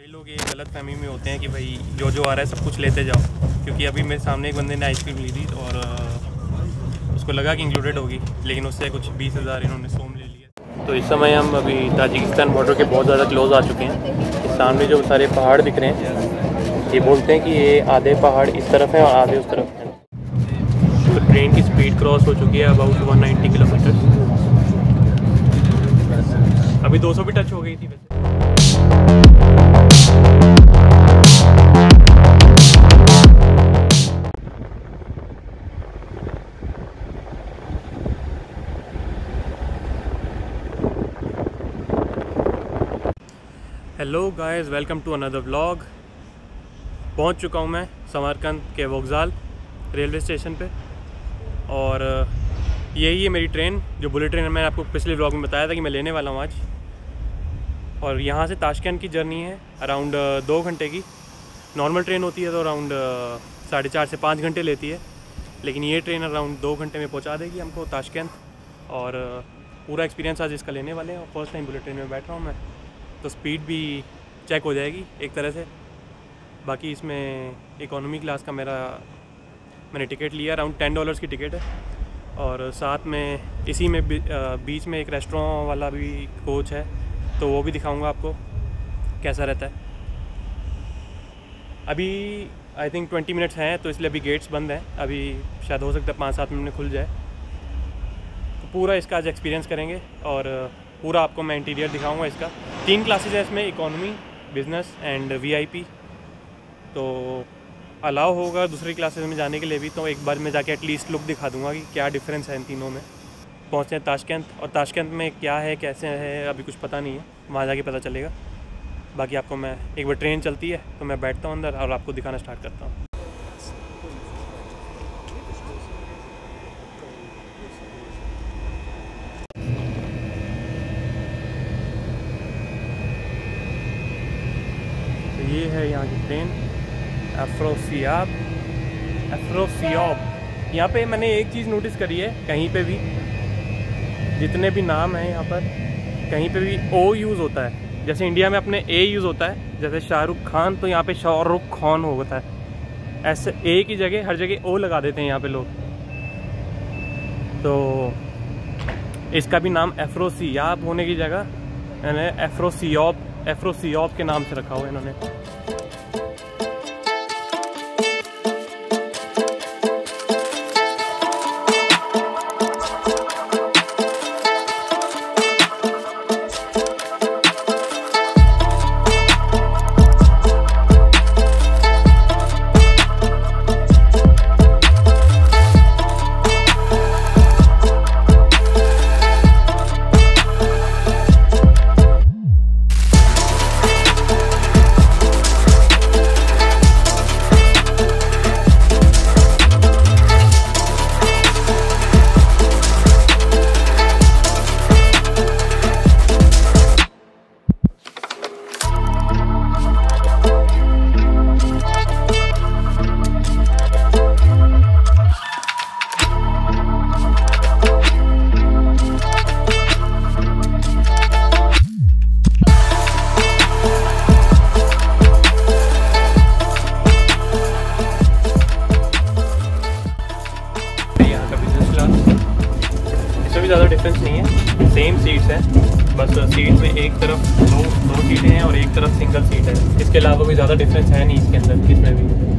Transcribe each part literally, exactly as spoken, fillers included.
कई लोग ये गलत फहमी में होते हैं कि भाई जो जो आ रहा है सब कुछ लेते जाओ, क्योंकि अभी मेरे सामने एक बंदे ने आइसक्रीम ली थी और उसको लगा कि इंक्लूडेड होगी, लेकिन उससे कुछ बीस हज़ार इन्होंने सोम ले लिया। तो इस समय हम अभी ताजिकिस्तान बॉर्डर के बहुत ज़्यादा क्लोज आ चुके हैं। इस सामने जो सारे पहाड़ दिख रहे हैं, ये बोलते हैं कि ये आधे पहाड़ इस तरफ हैं और आधे उस तरफ हैं। तो ट्रेन की स्पीड क्रॉस हो चुकी है अबाउट वन नाइन्टी किलोमीटर। अभी दो सौ भी टच हो गई थी वैसे। Hello guys, welcome to another vlog. पहुंच चुका हूं मैं समरकंद के वोगजाल रेलवे स्टेशन पे, और यही है मेरी ट्रेन, जो बुलेट ट्रेन मैंने आपको पिछले व्लॉग में बताया था कि मैं लेने वाला हूं आज। और यहाँ से ताशकंद की जर्नी है अराउंड दो घंटे की। नॉर्मल ट्रेन होती है तो अराउंड साढ़े चार से पाँच घंटे लेती है, लेकिन ये ट्रेन अराउंड दो घंटे में पहुँचा देगी हमको ताशकंद। और पूरा एक्सपीरियंस आज इसका लेने वाले हैं, और फर्स्ट टाइम बुलेट ट्रेन में बैठ रहा हूँ मैं, तो स्पीड भी चेक हो जाएगी एक तरह से। बाकी इसमें इकोनॉमी क्लास का मेरा मैंने टिकट लिया, अराउंड टेन डॉलर्स की टिकट है। और साथ में इसी में बीच में एक रेस्टोरेंट वाला भी कोच है, तो वो भी दिखाऊंगा आपको कैसा रहता है। अभी आई थिंक ट्वेंटी मिनट्स हैं, तो इसलिए अभी गेट्स बंद हैं। अभी शायद हो सकता है पाँच सात मिनट में खुल जाए। तो पूरा इसका आज एक्सपीरियंस करेंगे, और पूरा आपको मैं इंटीरियर दिखाऊंगा इसका। तीन क्लासेस है इसमें, इकोनॉमी, बिज़नेस एंड वीआईपी। तो अलाउ होगा दूसरी क्लासेस में जाने के लिए भी, तो एक बार मैं जाके एटलीस्ट लुक दिखा दूंगा कि क्या डिफरेंस है इन तीनों में। पहुँचते हैं ताशकंद, और ताशकंद में क्या है कैसे है अभी कुछ पता नहीं है, वहाँ जाके पता चलेगा। बाकी आपको मैं एक बार ट्रेन चलती है तो मैं बैठता हूँ अंदर और आपको दिखाना स्टार्ट करता हूँ। ये है यहाँ की ट्रेन, अफ्रोसियाब अफ्रोसियाब। यहाँ पे मैंने एक चीज़ नोटिस करी है, कहीं पे भी जितने भी नाम हैं यहाँ पर कहीं पे भी ओ यूज़ होता है। जैसे इंडिया में अपने ए यूज़ होता है, जैसे शाहरुख खान, तो यहाँ पे शाहरुख खान होता है। ऐसे ए की जगह हर जगह ओ लगा देते हैं यहाँ पे लोग। तो इसका भी नाम अफ्रोसियाब होने की जगह मैंने अफ्रोसियाब अफ्रोसियाब के नाम से रखा हुआ है इन्होंने। ज़्यादा डिफरेंस नहीं है, सेम सीट्स हैं, बस सीट में एक तरफ दो दो सीटें हैं और एक तरफ सिंगल सीट है। इसके अलावा कोई ज़्यादा डिफरेंस है नहीं इसके अंदर किसमें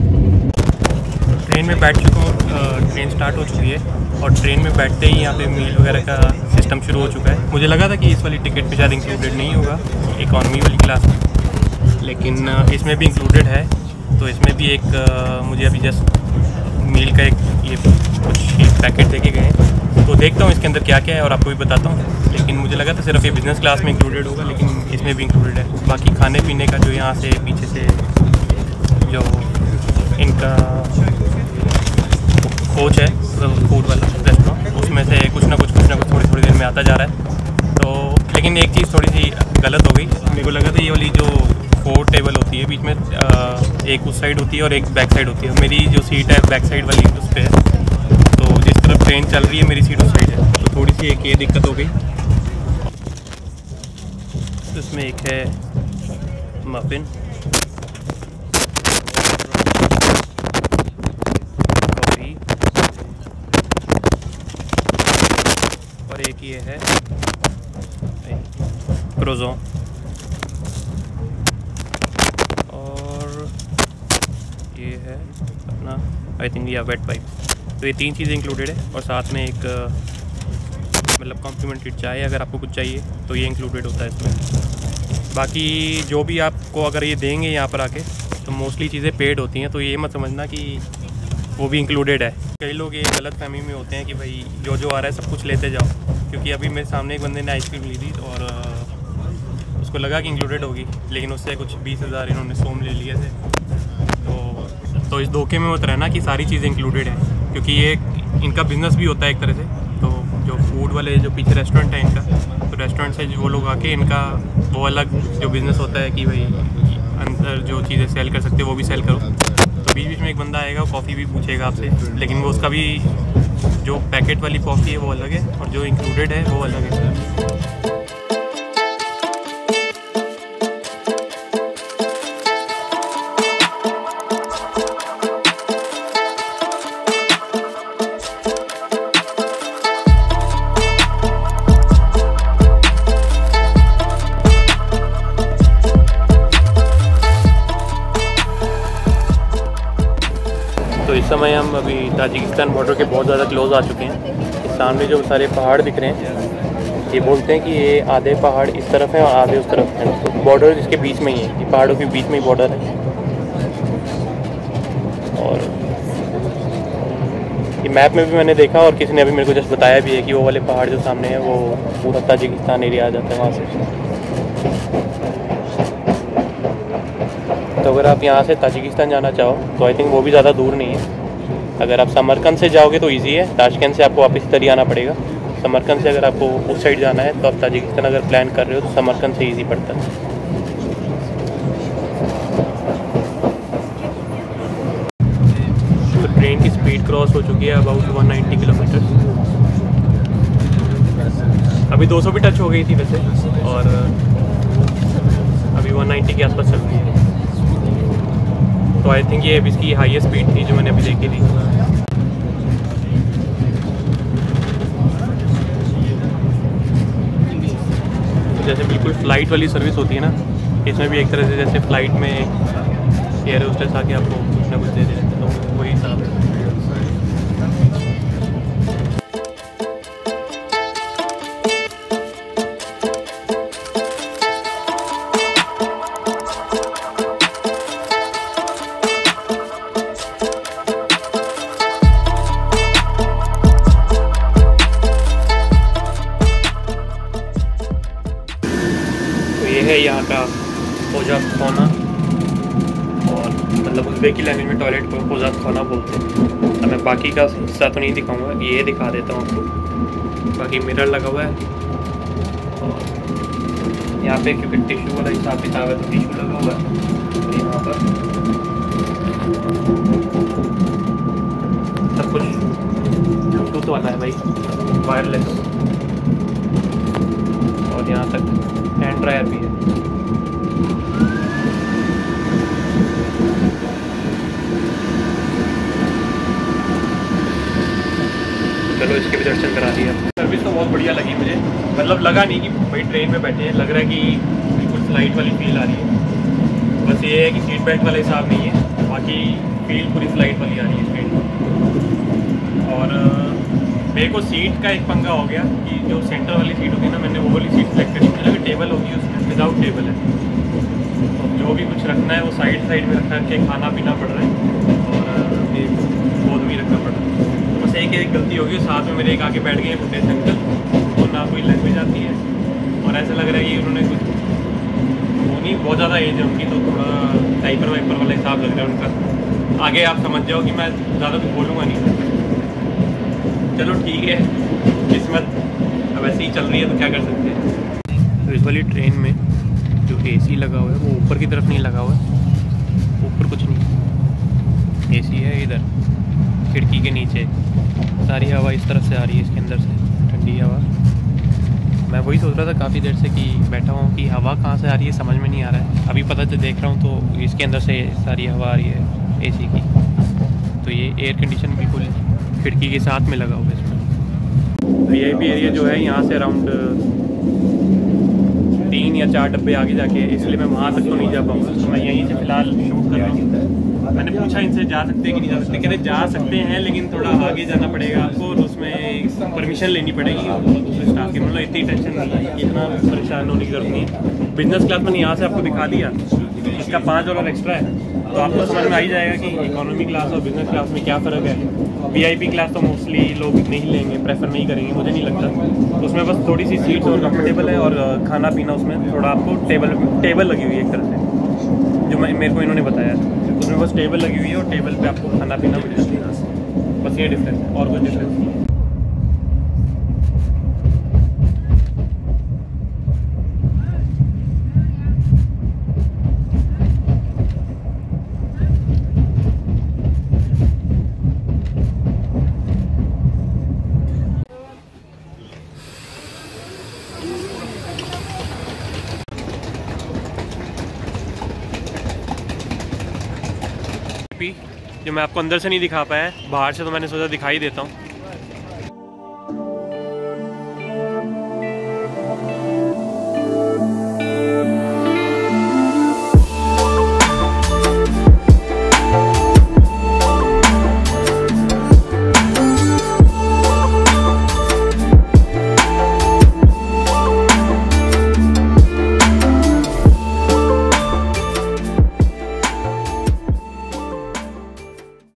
भी। ट्रेन में बैठ चुका हूँ, ट्रेन स्टार्ट हो चुकी है, और ट्रेन में बैठते ही यहाँ पे मील वगैरह का सिस्टम शुरू हो चुका है। मुझे लगा था कि इस वाली टिकट पे शायद इंक्लूडेड नहीं होगा इकॉनमी वाली क्लास में, लेकिन इसमें भी इंक्लूडेड है। तो इसमें भी एक मुझे अभी जस्ट मील का एक ये कुछ पैकेट देके गए, तो देखता हूँ इसके अंदर क्या क्या है और आपको भी बताता हूँ। लेकिन मुझे लगा था सिर्फ ये बिज़नेस क्लास में इंक्लूडेड होगा, लेकिन इसमें भी इंक्लूडेड है। बाकी खाने पीने का जो यहाँ से पीछे से जो इनका कोच है, फूड वाला रेस्टोरेंट, उसमें से कुछ ना कुछ कुछ ना कुछ थोड़ी थोड़ी देर में आता जा रहा है। तो लेकिन एक चीज़ थोड़ी सी गलत हो गई, मेरे को लगा था ये वाली जो फोर टेबल होती है बीच में, एक उस साइड होती है और एक बैक साइड होती है। मेरी जो सीट है बैक साइड वाली उस पर है, तो जिस तरफ ट्रेन चल रही है मेरी सीट उस साइड है, तो थोड़ी सी एक ये दिक्कत हो गई। इसमें एक है मफिन, कॉफ़ी, और एक ये है क्रोज़ों, और ये है अपना आई थिंक या वेट पाइप। तो ये तीन चीज़ें इंक्लूडेड है, और साथ में एक मतलब कॉम्प्लीमेंट्री चाय अगर आपको कुछ चाहिए तो ये इंक्लूडेड होता है इसमें। बाकी जो भी आपको अगर ये देंगे यहाँ पर आके तो मोस्टली चीज़ें पेड होती हैं, तो ये मत समझना कि वो भी इंक्लूडेड है। कई लोग ये गलत फहमी में होते हैं कि भाई जो जो आ रहा है सब कुछ लेते जाओ, क्योंकि अभी मेरे सामने एक बंदे ने आइसक्रीम ली थी और उसको लगा कि इंक्लूडेड होगी, लेकिन उससे कुछ बीस हज़ार इन्होंने सोम ले लिए थे। तो तो इस धोखे में मत रहना कि सारी चीज़ें इंक्लूडेड हैं, क्योंकि ये इनका बिज़नेस भी होता है एक तरह से। तो जो फूड वाले जो पीछे रेस्टोरेंट है इनका, तो रेस्टोरेंट से वो लोग आके इनका वो अलग जो बिज़नेस होता है कि भाई अंदर जो चीज़ें सेल कर सकते हैं वो भी सेल करो। तो बीच बीच में एक बंदा आएगा, कॉफ़ी भी पूछेगा आपसे, लेकिन वो उसका भी जो पैकेट वाली कॉफ़ी है वो अलग है और जो इंक्लूडेड है वो अलग है। तो इस समय हम अभी ताजिकिस्तान बॉर्डर के बहुत ज़्यादा क्लोज आ चुके हैं। इस सामने जो सारे पहाड़ दिख रहे हैं, ये बोलते हैं कि ये आधे पहाड़ इस तरफ हैं और आधे उस तरफ हैं, तो बॉर्डर इसके बीच में ही है, ये पहाड़ों के बीच में ही बॉर्डर है। और ये मैप में भी मैंने देखा और किसी ने अभी मेरे को जस्ट बताया भी है कि वो वाले पहाड़ जो सामने हैं वो पूरा ताजिकिस्तान एरिया आ जाता है वहाँ से। तो अगर आप यहाँ से ताजिकिस्तान जाना चाहो तो आई थिंक वो भी ज़्यादा दूर नहीं है। अगर आप समरकंद से जाओगे तो इजी है, ताशकंद से आपको वापस इधर ही आना पड़ेगा। समरकंद से अगर आपको उस साइड जाना है तो आप ताजिकिस्तान अगर प्लान कर रहे हो तो समरकंद से इजी पड़ता है। तो ट्रेन की स्पीड क्रॉस हो चुकी है अबाउट एक सौ नब्बे किलोमीटर। अभी दो सौ भी टच हो गई थी वैसे, और अभी एक सौ नब्बे के आसपास चल रही है। तो आई थिंक ये अभी इसकी हाईएस्ट स्पीड थी जो मैंने अभी देखी थी। तो जैसे बिल्कुल फ़्लाइट वाली सर्विस होती है ना, इसमें भी एक तरह से जैसे फ़्लाइट में एयर होस्टेस आके आपको कुछ ना कुछ दे देते हैं, तो वही हिसाब है। ये है यहाँ का पोजात खाना, और मतलब उज़्बेकी लैंग्वेज में टॉयलेट को पोजात खाना बोलते हैं। अब मैं बाकी का हिस्सा तो नहीं दिखाऊंगा, ये दिखा देता हूँ आपको। बाकी मिरर लगा हुआ है, और यहाँ पे क्योंकि टिश्यू वाला हिसाब किताब है तो टिश्यू लगा हुआ है। और यहाँ पर सब कुछ ब्लूटूथ वाला है भाई, वायरलेस, और यहाँ तक हैंड ड्रायर भी है। चलो इसके भी दर्शन करा दिया। सर्विस तो बहुत बढ़िया लगी मुझे, मतलब लगा नहीं कि भाई ट्रेन में बैठे हैं, लग रहा है कि बिल्कुल फ्लाइट वाली फील आ रही है। बस ये है कि सीट बेल्ट वाला हिसाब नहीं है, बाकी फील पूरी फ्लाइट वाली आ रही है ट्रेन में। और मेरे को सीट का एक पंगा हो गया कि जो सेंटर वाली सीट होती है ना, मैंने वो वाली सीट सेलेक्ट करी, मुझे लगा टेबल होगी उसमें, विदाउट टेबल है। तो जो भी कुछ रखना है वो साइड साइड में रख के खाना पीना पड़ रहा है, और गोद भी रखना पड़ रहा है। तो बस एक एक गलती होगी, साथ में मेरे एक आके बैठ गए बुढ़े से अंकल, तो ना कोई लैंग्वेज आती है, और ऐसा लग रहा है कि उन्होंने कुछ वो नहीं बहुत ज़्यादा एज है उनकी, तो थोड़ा टाइपर वाइपर वाला हिसाब लग रहा है उनका। आगे आप समझ जाओ कि मैं ज़्यादा कुछ बोलूँगा नहीं। चलो ठीक है, किस्मत अब ऐसे ही चल रही है तो क्या कर सकते हैं। तो इस वाली ट्रेन में जो एसी लगा हुआ है वो ऊपर की तरफ नहीं लगा हुआ है, ऊपर कुछ नहीं, एसी है इधर खिड़की के नीचे। सारी हवा इस तरफ से आ रही है, इसके अंदर से ठंडी हवा। मैं वही सोच रहा था काफ़ी देर से कि बैठा हूँ कि हवा कहाँ से आ रही है समझ में नहीं आ रहा है। अभी पता चल देख रहा हूँ तो इसके अंदर से सारी हवा आ रही है एसी की। तो ये एयर कंडीशन बिल्कुल खिड़की के साथ में लगा हुआ है इसमें। वी आई पी एरिया जो है यहाँ से अराउंड तीन या चार डब्बे आगे जाके, इसलिए मैं वहाँ तक तो नहीं जा पाऊँगा। तो मैं यहीं से फ़िलहाल शूट कर रहा हूँ। मैंने पूछा इनसे जा सकते हैं कि नहीं जा सकते, कहते जा सकते हैं लेकिन थोड़ा आगे जाना पड़ेगा आपको और उसमें परमिशन लेनी पड़ेगी दूसरे स्टाफ की। मतलब इतनी टेंशन नहीं है, इतना परेशान होने की जरूरत नहीं है। बिजनेस क्लास मैंने यहाँ से आपको दिखा दिया, इसका पाँच डॉलर एक्स्ट्रा है तो आपको समझ में आ ही जाएगा कि इकोनॉमी क्लास और बिजनेस क्लास में क्या फ़र्क है। वी आई पी क्लास तो मोस्टली लोग नहीं लेंगे, प्रेफर नहीं करेंगे, मुझे नहीं लगता। उसमें बस थोड़ी सी सीट्स और कंफर्टेबल है और खाना पीना उसमें थोड़ा आपको टेबल टेबल लगी हुई है एक तरह से, जो मैं मेरे को इन्होंने बताया। उसमें बस टेबल लगी हुई है और टेबल पे आपको खाना पीना मिल जाता है। बस ये डिफरेंस है और कुछ डिफरेंस नहीं है। जो मैं आपको अंदर से नहीं दिखा पाया, बाहर से तो मैंने सोचा दिखाई देता हूँ।